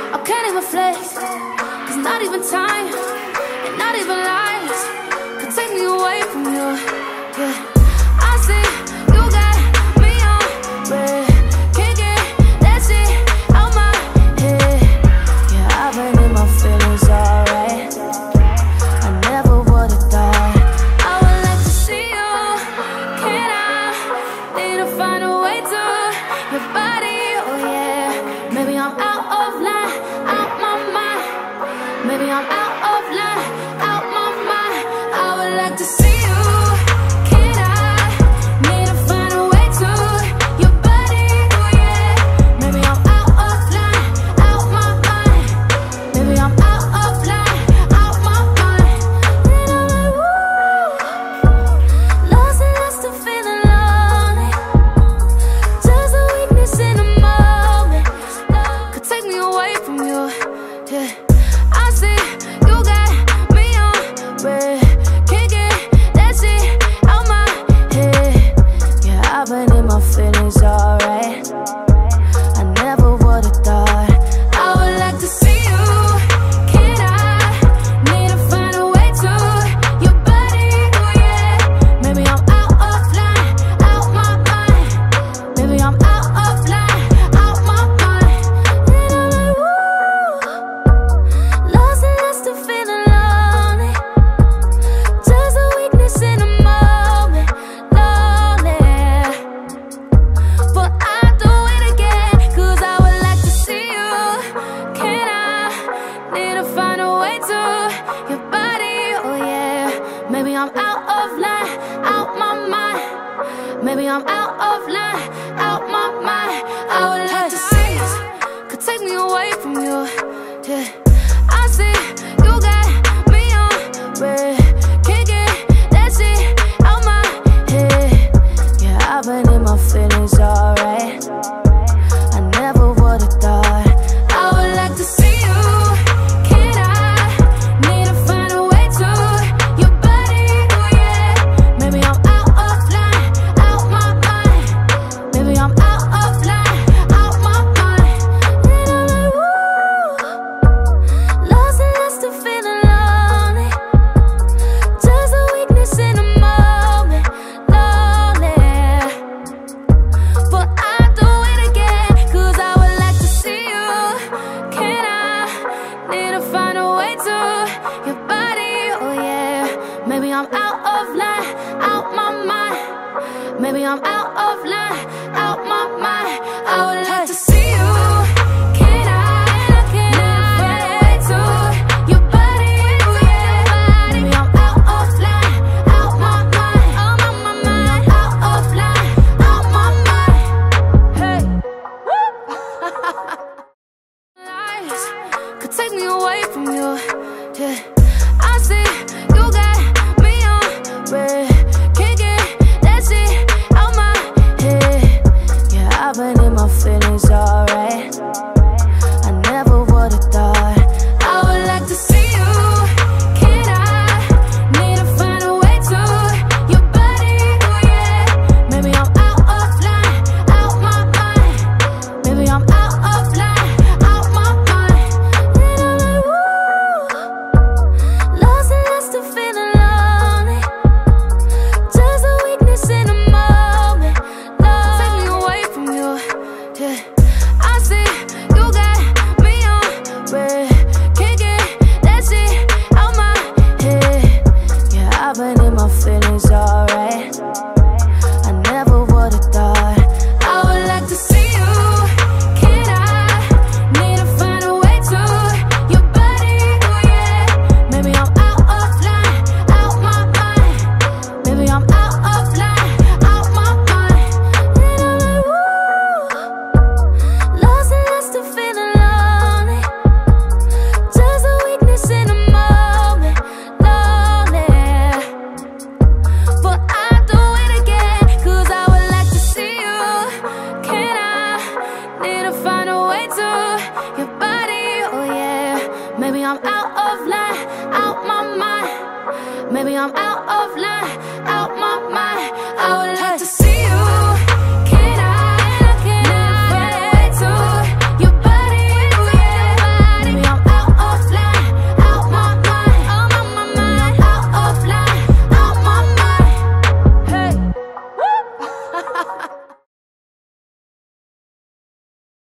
I can't even flex, cause not even time and not even lies could take me away from you. Yeah, I see you got me on red. Can't get that shit out my head. Yeah, I've been in my feelings, alright. I never would've thought I would like to see you. Can I need to find a way to your body? Oh yeah, maybe I'm out of line, out my mind. Maybe I'm out of line, out my mind. I would like to see you. Can I need to find a way to your body? Oh yeah, maybe I'm out of line, out my mind. Maybe I'm out of line, out my mind. And I'm like, woo, lost and lost and feeling lonely. Just a weakness in the moment could take me away from you. Yeah, I see you got me on red. Can't get that shit out my head. Yeah, I've been in my feelings, alright. I never would've thought I would like to see you. Can I need to find a way to your body? Oh yeah, maybe I'm out of line, out my mind. Maybe I'm out of line, out my mind. And I'm like, woo, lost and lost and feeling lonely. Just a weakness in the moment, lonely. But I'll do it again, cause I would like to see you. Can I need to find a way to your body? Oh yeah, maybe I'm out of line, out my mind. Maybe I'm out of line, out my mind. I would like to see you, could take me away from you. Yeah, I see you got me on red. Can't get that shit out my head. Yeah, I've been in my feelings, alright. I never would've thought I would like to see you. Can I need to find a way to your body? Oh yeah, maybe I'm out of line, out my mind. Maybe I'm out of line, out my mind. And I'm like, woo, lost and lost and feeling lonely. Just a weakness in the moment, lonely. But I'll do it again, cause I would like to see you. Can I need to find a way to your body? Oh yeah, maybe I'm out of line, out my mind. Maybe I'm out of line, out my mind. I would like to see you. Can I find a way to your body? Oh yeah, maybe I'm out of line, out my mind. Out my mind, out of line, out my mind. Hey, lies could take me away from you. Yeah, I see you got me on red. Can't get that shit out my head. Yeah, I've been in my feelings, alright. I never would've thought I would like to see you. Can I need to find a way to your body? Oh yeah, maybe I'm out of line, out my mind. Maybe I'm out of line, out my mind. And I'm like, woo, lost and lost and feeling lonely. Just a weakness in the moment, take me away from you. Yeah, I see you got me on red. Can't get that shit out my head. Yeah, I've been in my feelings, alright. I never would've thought I would like to see you. Can I need to find a way to your body? Oh yeah, maybe I'm out of line, out my mind. Maybe I'm out of line, out my mind. And I'm like, woo, lost and lost and feeling lonely. Just a weakness in the moment, lonely. But I'll do it again, cause I would like to see you. Can I need to find a way to your body? Oh yeah, maybe I'm out of line, out my mind. Maybe I'm out of line, out my mind. I would